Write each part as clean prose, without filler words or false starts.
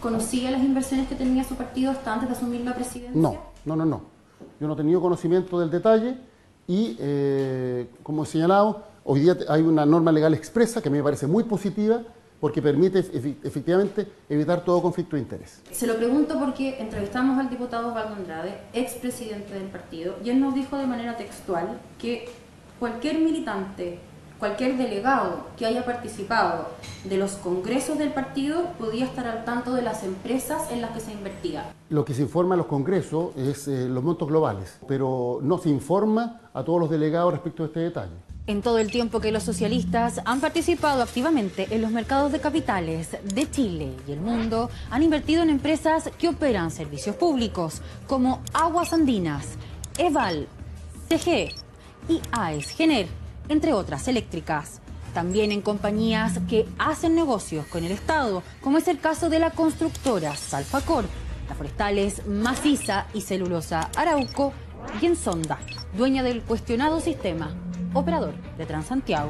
¿Conocía las inversiones que tenía su partido hasta antes de asumir la presidencia? No. Yo no he tenido conocimiento del detalle y, como he señalado, hoy día hay una norma legal expresa que me parece muy positiva porque permite efectivamente evitar todo conflicto de interés. Se lo pregunto porque entrevistamos al diputado Osvaldo Andrade, expresidente del partido, y él nos dijo de manera textual que cualquier militante, cualquier delegado que haya participado de los congresos del partido podía estar al tanto de las empresas en las que se invertía. Lo que se informa en los congresos es los montos globales, pero no se informa a todos los delegados respecto de este detalle. En todo el tiempo que los socialistas han participado activamente en los mercados de capitales de Chile y el mundo, han invertido en empresas que operan servicios públicos como Aguas Andinas, EVAL, CG y AES Gener, entre otras eléctricas. También en compañías que hacen negocios con el Estado, como es el caso de la constructora Salfacor, las forestales Maciza y Celulosa Arauco, y en Sonda, dueña del cuestionado sistema operador de Transantiago.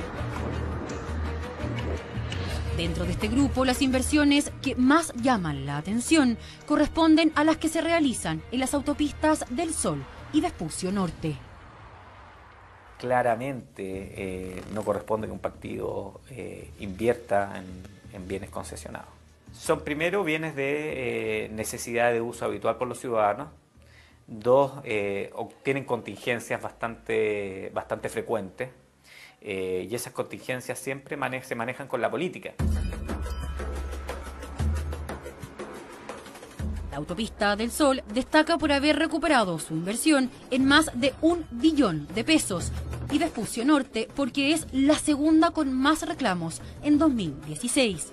Dentro de este grupo, las inversiones que más llaman la atención corresponden a las que se realizan en las autopistas del Sol y Vespucio Norte. Claramente no corresponde que un partido invierta en bienes concesionados. Son primero bienes de necesidad de uso habitual por los ciudadanos. Dos, obtienen contingencias bastante frecuentes y esas contingencias siempre se manejan con la política. La autopista del Sol destaca por haber recuperado su inversión en más de 1 billón de pesos y Vespucio Norte porque es la segunda con más reclamos en 2016.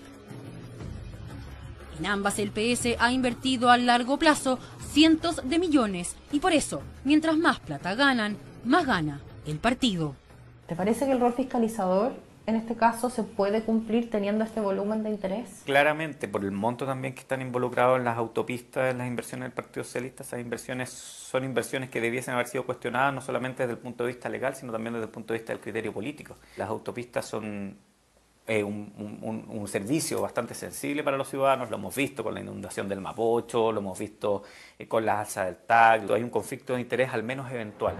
En ambas el PS ha invertido a largo plazo cientos de millones y por eso, mientras más plata ganan, más gana el partido. ¿Te parece que el rol fiscalizador en este caso se puede cumplir teniendo este volumen de interés? Claramente, por el monto también que están involucrados en las autopistas, en las inversiones del Partido Socialista, esas inversiones son inversiones que debiesen haber sido cuestionadas no solamente desde el punto de vista legal, sino también desde el punto de vista del criterio político. Las autopistas son un servicio bastante sensible para los ciudadanos, lo hemos visto con la inundación del Mapocho, lo hemos visto con las alzas del TAC, hay un conflicto de interés al menos eventual.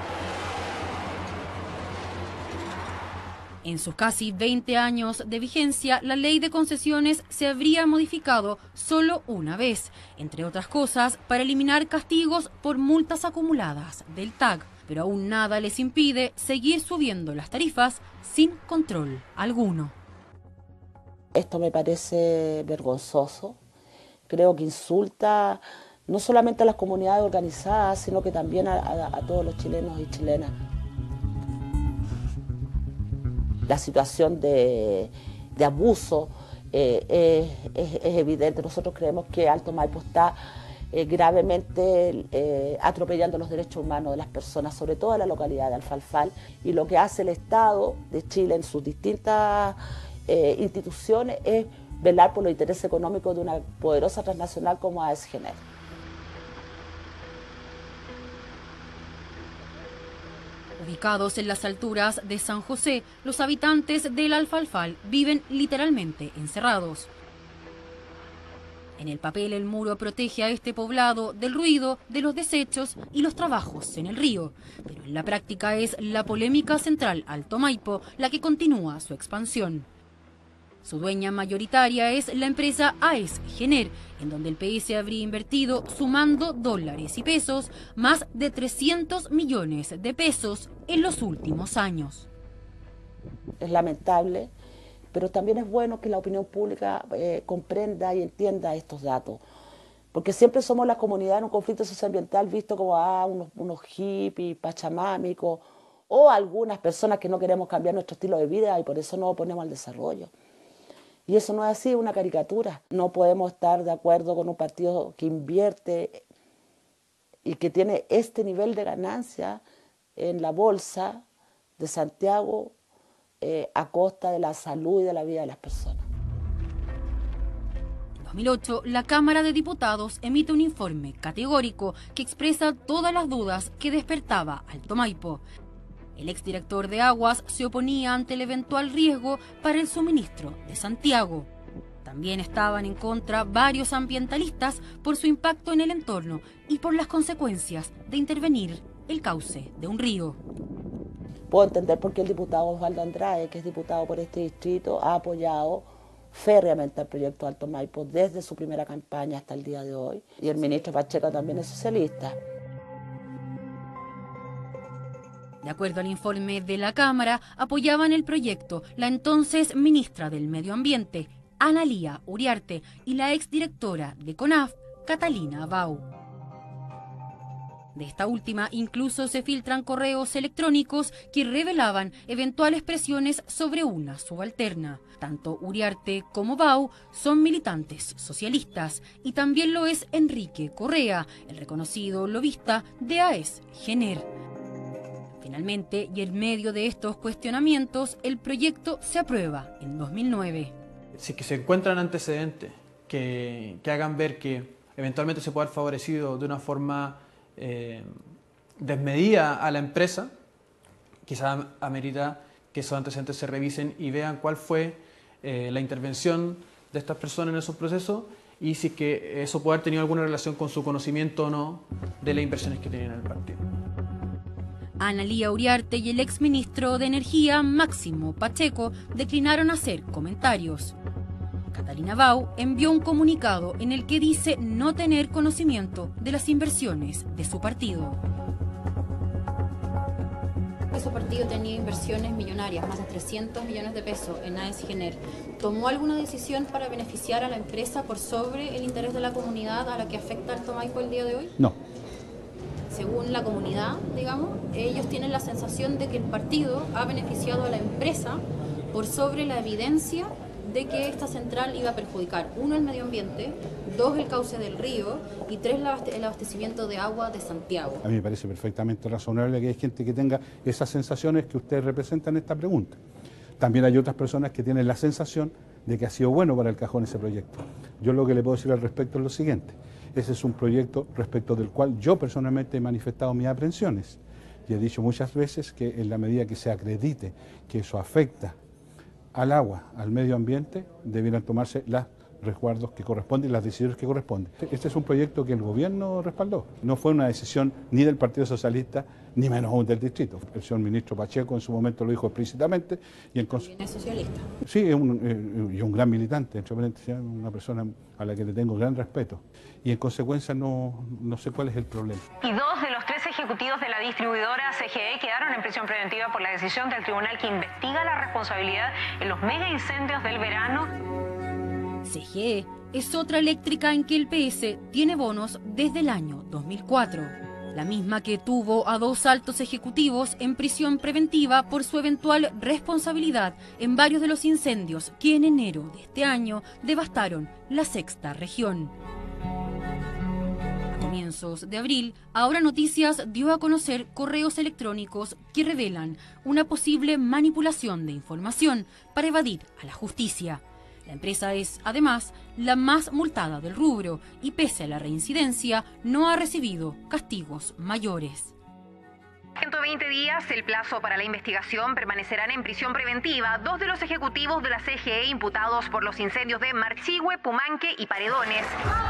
En sus casi 20 años de vigencia, la ley de concesiones se habría modificado solo una vez, entre otras cosas, para eliminar castigos por multas acumuladas del TAC, pero aún nada les impide seguir subiendo las tarifas sin control alguno. Esto me parece vergonzoso, creo que insulta no solamente a las comunidades organizadas, sino que también a todos los chilenos y chilenas. La situación de abuso es evidente. Nosotros creemos que Alto Maipo está gravemente atropellando los derechos humanos de las personas, sobre todo en la localidad de Alfalfal, y lo que hace el Estado de Chile en sus distintas instituciones es velar por los intereses económicos de una poderosa transnacional como AES Gener. Ubicados en las alturas de San José, los habitantes del Alfalfal viven literalmente encerrados. En el papel, el muro protege a este poblado del ruido, de los desechos y los trabajos en el río. Pero en la práctica es la polémica central Alto Maipo la que continúa su expansión. Su dueña mayoritaria es la empresa AES Gener, en donde el PS habría invertido, sumando dólares y pesos, más de 300 millones de pesos en los últimos años. Es lamentable, pero también es bueno que la opinión pública comprenda y entienda estos datos, porque siempre somos la comunidad en un conflicto socioambiental visto como unos hippies, pachamámicos, o algunas personas que no queremos cambiar nuestro estilo de vida y por eso no oponemos al desarrollo. Y eso no es así, es una caricatura. No podemos estar de acuerdo con un partido que invierte y que tiene este nivel de ganancia en la bolsa de Santiago a costa de la salud y de la vida de las personas. En 2008, la Cámara de Diputados emite un informe categórico que expresa todas las dudas que despertaba Alto Maipo. El exdirector de Aguas se oponía ante el eventual riesgo para el suministro de Santiago. También estaban en contra varios ambientalistas por su impacto en el entorno y por las consecuencias de intervenir el cauce de un río. Puedo entender por qué el diputado Osvaldo Andrade, que es diputado por este distrito, ha apoyado férreamente el proyecto Alto Maipo desde su primera campaña hasta el día de hoy. Y el ministro Pacheco también es socialista. De acuerdo al informe de la Cámara, apoyaban el proyecto la entonces ministra del Medio Ambiente, Analía Uriarte, y la exdirectora de CONAF, Catalina Bau. De esta última incluso se filtran correos electrónicos que revelaban eventuales presiones sobre una subalterna. Tanto Uriarte como Bau son militantes socialistas y también lo es Enrique Correa, el reconocido lobista de AES Gener. Finalmente, y en medio de estos cuestionamientos, el proyecto se aprueba en 2009. Si que se encuentran antecedentes que hagan ver que eventualmente se puede haber favorecido de una forma desmedida a la empresa, quizás amerita que esos antecedentes se revisen y vean cuál fue la intervención de estas personas en esos procesos y si es que eso puede haber tenido alguna relación con su conocimiento o no de las inversiones que tenían en el partido. Analía Uriarte y el exministro de Energía, Máximo Pacheco, declinaron hacer comentarios. Catalina Bau envió un comunicado en el que dice no tener conocimiento de las inversiones de su partido. Su partido tenía inversiones millonarias, más de 300 millones de pesos en AES Gener. ¿Tomó alguna decisión para beneficiar a la empresa por sobre el interés de la comunidad a la que afecta Alto Maipo el día de hoy? No. Según la comunidad, digamos, ellos tienen la sensación de que el partido ha beneficiado a la empresa por sobre la evidencia de que esta central iba a perjudicar, 1, el medio ambiente, 2, el cauce del río y 3, el abastecimiento de agua de Santiago. A mí me parece perfectamente razonable que hay gente que tenga esas sensaciones que ustedes representan en esta pregunta. También hay otras personas que tienen la sensación de que ha sido bueno para el cajón ese proyecto. Yo lo que le puedo decir al respecto es lo siguiente. Ese es un proyecto respecto del cual yo personalmente he manifestado mis aprensiones. Y he dicho muchas veces que en la medida que se acredite que eso afecta al agua, al medio ambiente, debieran tomarse los resguardos que corresponden y las decisiones que corresponden. Este es un proyecto que el gobierno respaldó. No fue una decisión ni del Partido Socialista, ni menos aún del distrito. El señor ministro Pacheco en su momento lo dijo explícitamente. Y ¿También es socialista? Sí, es un gran militante, entre paréntesis, una persona a la que le tengo gran respeto. Y en consecuencia no sé cuál es el problema. Y 2 de los 3 ejecutivos de la distribuidora CGE quedaron en prisión preventiva por la decisión del tribunal que investiga la responsabilidad en los mega incendios del verano. CGE es otra eléctrica en que el PS tiene bonos desde el año 2004. La misma que tuvo a 2 altos ejecutivos en prisión preventiva por su eventual responsabilidad en varios de los incendios que en enero de este año devastaron la sexta región. A comienzos de abril, Ahora Noticias dio a conocer correos electrónicos que revelan una posible manipulación de información para evadir a la justicia. La empresa es, además, la más multada del rubro y pese a la reincidencia, no ha recibido castigos mayores. 120 días, el plazo para la investigación, permanecerán en prisión preventiva 2 de los ejecutivos de la CGE imputados por los incendios de Marchihue, Pumanque y Paredones.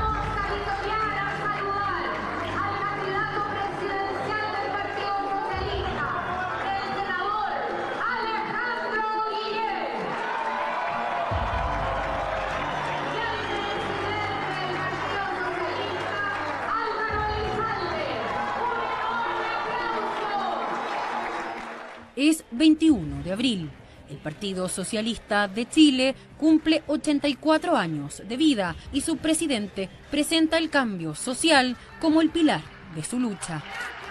Es 21 de abril. El Partido Socialista de Chile cumple 84 años de vida y su presidente presenta el cambio social como el pilar de su lucha.